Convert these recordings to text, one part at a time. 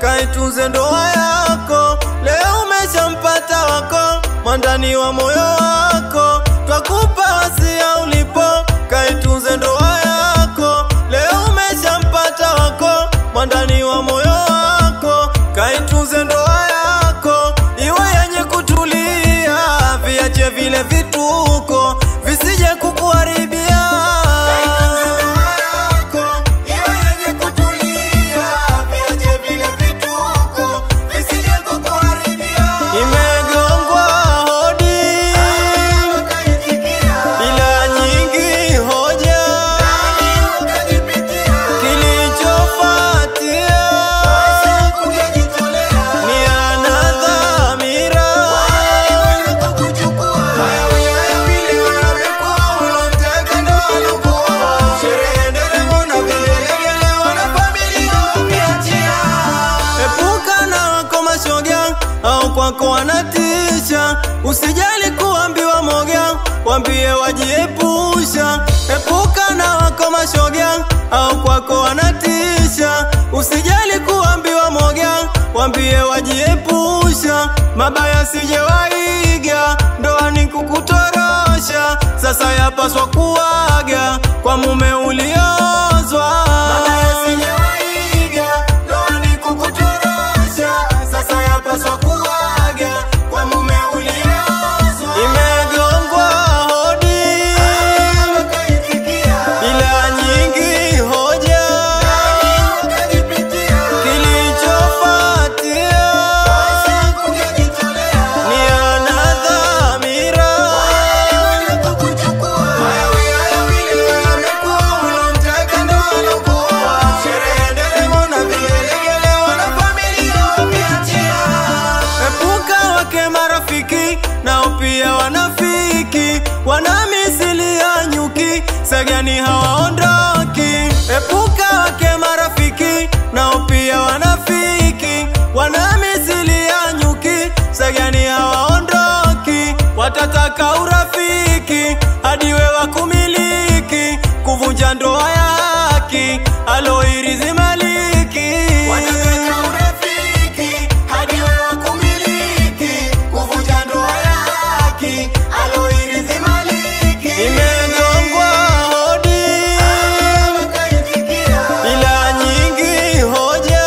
kaitunze ndoa yako. Leo umeshampata wako, mwandani wa moyo wako. Twakupa wasia ulipo, kaitunze ndoa yako. Leo umeshampata wako, mwandani wa moyo wako. Kaitunze ndoa yako, iwe yenye kutulia. Viache vile vituko, visije kukuharibia. Kwako wanatisha, usijali kuambiwa moga, wambie wajiepusha. Epuka na wako mashoga, au kwako wanatisha, usijali kuambiwa moga, wambie wajiepusha. Mabaya sije waiga, ndoa ni kukutorosha. Sasa yapaswa kuaga kwa mume uliozwa. Mabaya sije waiga, ndoa ni kukutorosha. Sasa yapaswa kuaga. Nao pia wanafiki, wanamisili ya nyuki, sagani hawaondoki. Epuka wake marafiki, nao pia wanafiki, wanamisili ya nyuki, sagani hawaondoki. Watataka urafiki, hadi we wakumiliki, kuvunja ndoa yaki, aloirizi maliki. Watataka urafiki, hadi we wakumiliki, kuvunja ndoa yaki, aloirizi maliki. Imegongwa hodi, ila nyingi hoja,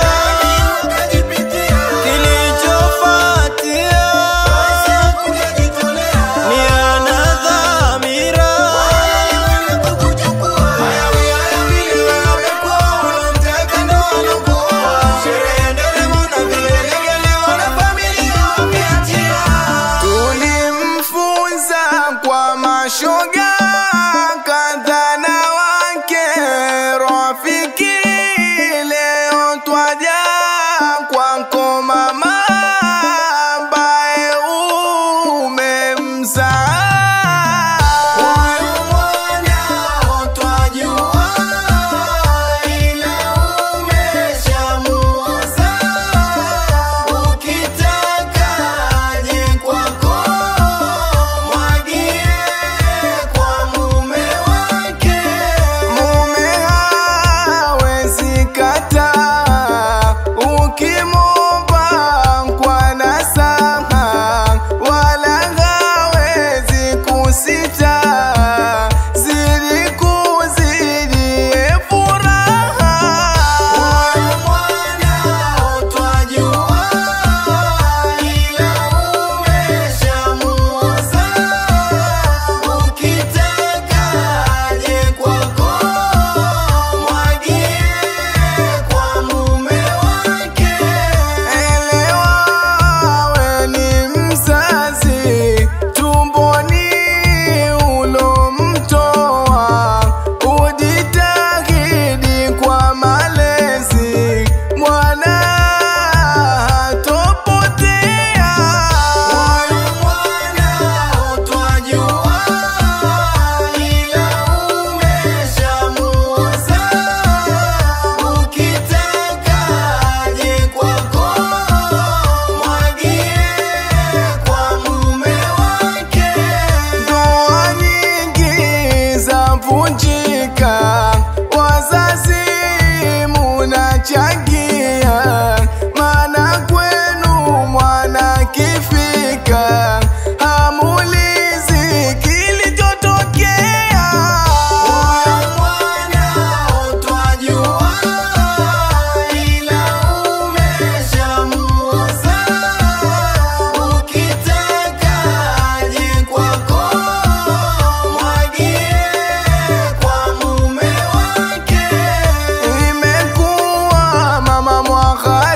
kilichofuatia ni anadhamira. Kwa mashoga kadhana wake rafiki, leo twaja kwako mama ambaye umemzaa. fahari